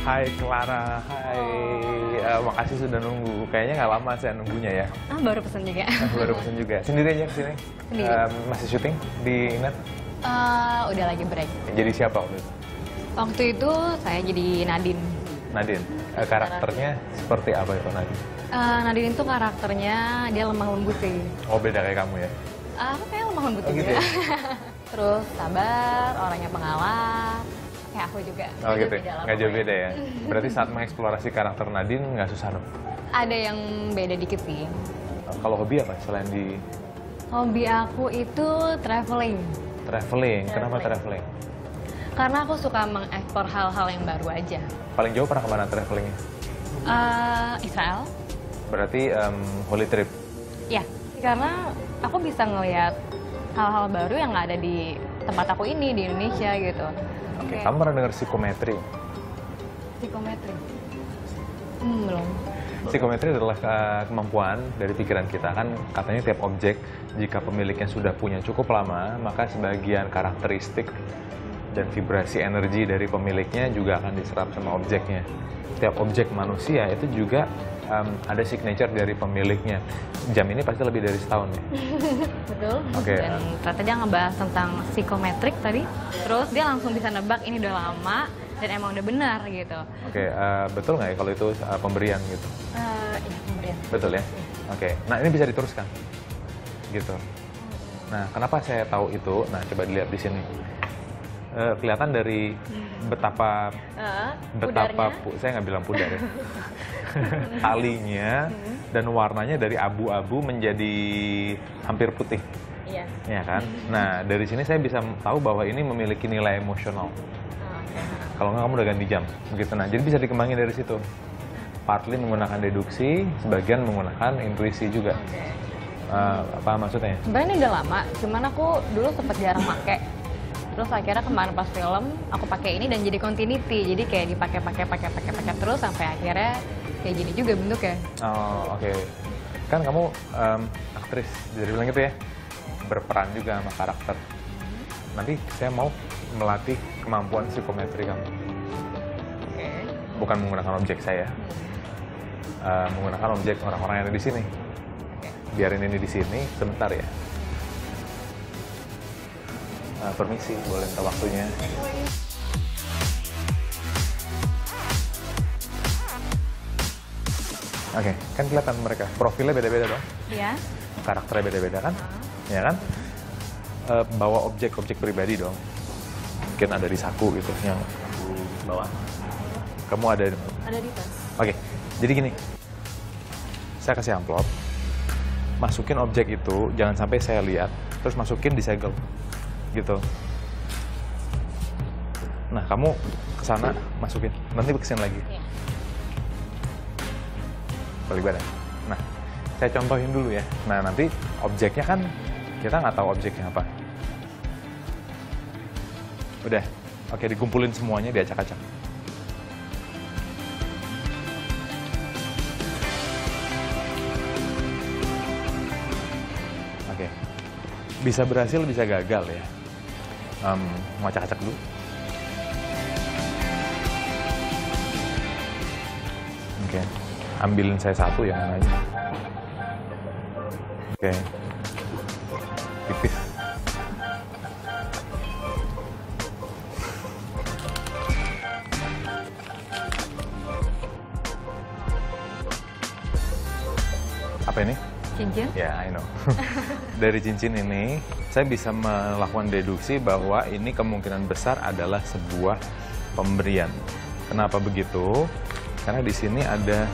Hai Clara, hai. Makasih sudah nunggu. Kayaknya nggak lama saya nunggunya ya. Baru pesen juga. Baru pesen juga. Sendiri aja kesini? Sendiri. Masih syuting di net? Udah lagi break. Jadi siapa waktu itu? Waktu itu saya jadi Nadine. Nadine. Karakternya seperti apa itu Nadine? Nadine itu karakternya dia lemah lembut sih. Oh beda kayak kamu ya? Aku kayak lemah lembut Oh, juga. gitu ya? Terus sabar, orangnya pengalah. Kayak aku juga. Oh gitu Beda ya? lah Nggak jauh pokoknya. beda ya? Berarti saat mengeksplorasi karakter Nadine nggak susah dong? Ada yang beda dikit sih. Kalau hobi apa selain di Hobi aku itu traveling. traveling? Kenapa traveling? Karena aku suka mengeksplor hal-hal yang baru aja. Paling jauh pernah kemana travelingnya? Israel. Berarti holy trip? Ya, karena aku bisa ngelihat hal-hal baru yang nggak ada di tempat aku ini, di Indonesia gitu. Oke. Kamu pernah dengar psikometri? Psikometri? Belum. Psikometri adalah kemampuan dari pikiran kita. Kan katanya tiap objek, jika pemiliknya sudah punya cukup lama, maka sebagian karakteristik dan vibrasi energi dari pemiliknya juga akan diserap sama objeknya. Tiap objek manusia itu juga ada signature dari pemiliknya. Jam ini pasti lebih dari setahun ya? Betul. Oke. Dan ternyata dia ngebahas tentang psikometrik tadi. Terus dia langsung bisa nebak ini udah lama dan emang udah benar gitu. Oke, betul nggak ya kalau itu pemberian gitu? Iya, pemberian. Betul ya? Oke, nah ini bisa diteruskan. Gitu. Nah, kenapa saya tahu itu? Nah, coba dilihat di sini. Kelihatan dari betapa saya nggak bilang pudar ya. Talinya dan warnanya dari abu-abu menjadi hampir putih. Iya. Ya kan? Nah, dari sini saya bisa tahu bahwa ini memiliki nilai emosional. Kalau nggak kamu udah ganti jam, begitu. Nah, jadi bisa dikembangin dari situ. Partly menggunakan deduksi, sebagian menggunakan intuisi juga. Apa maksudnya? Sebenarnya ini udah lama, cuman aku dulu sempet jarang pakai. Terus akhirnya kemarin pas film aku pakai ini dan jadi continuity, jadi kayak dipakai terus sampai akhirnya kayak gini juga bentuknya. Oh, oke. Kan kamu aktris, jadi bilang gitu ya, berperan juga sama karakter. Nanti saya mau melatih kemampuan psikometri kamu. Oke. Bukan menggunakan objek saya, menggunakan objek orang-orang yang ada di sini. Biarin ini di sini sebentar ya. Permisi, boleh minta waktunya. Oke, kan kelihatan mereka. Profilnya beda-beda dong. Iya. Karakternya beda-beda kan? Ya kan? Bawa objek-objek pribadi dong. Mungkin ada di saku gitu yang aku bawa. Kamu ada di mana? Ada di tas. Oke, jadi gini. Saya kasih amplop. Masukin objek itu, jangan sampai saya lihat. Terus masukin di segel. Gitu. Nah, kamu ke sana masukin. Nanti kesini lagi. Iya. Balik badan. Nah, saya contohin dulu ya. Nah, nanti objeknya kan kita nggak tahu objeknya apa. Udah. Oke, dikumpulin semuanya, diacak-acak. Oke. Bisa berhasil, bisa gagal ya. Mau acak-acak dulu. Oke. Ambilin saya satu yang mana aja. Oke. Tipis. Apa ini? Cincin? Ya, I know. Dari cincin ini, saya bisa melakukan deduksi bahwa ini kemungkinan besar adalah sebuah pemberian. Kenapa begitu? Karena di sini ada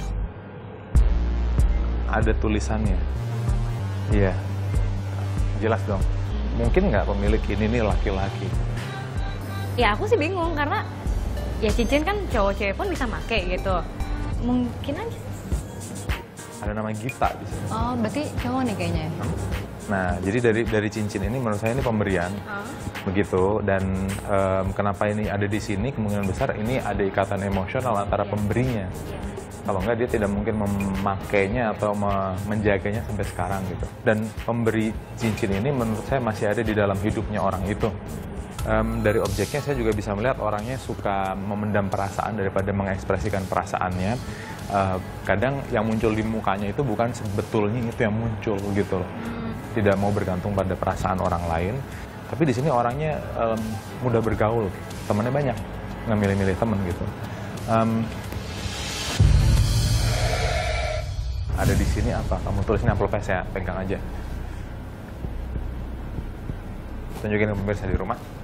tulisannya. Iya, jelas dong. Mungkin nggak pemilik ini nih laki-laki? Ya aku sih bingung karena ya cincin kan cowok cewek pun bisa pakai gitu. Mungkin aja. Ada nama Gita di sini. Oh, berarti cowok nih kayaknya. Nah, jadi dari cincin ini menurut saya ini pemberian. Begitu, dan kenapa ini ada di sini, kemungkinan besar ini ada ikatan emosional antara pemberinya. Kalau enggak, dia tidak mungkin memakainya atau menjaganya sampai sekarang gitu. Dan pemberi cincin ini menurut saya masih ada di dalam hidupnya orang itu. Dari objeknya saya juga bisa melihat orangnya suka memendam perasaan daripada mengekspresikan perasaannya. Kadang yang muncul di mukanya itu bukan sebetulnya itu yang muncul gitu loh. Tidak mau bergantung pada perasaan orang lain. Tapi di sini orangnya mudah bergaul, temannya banyak, nggak milih-milih teman gitu. Ada di sini apa? Kamu tulisin amplopnya, saya pegang aja. Tunjukin ke pemirsa di rumah.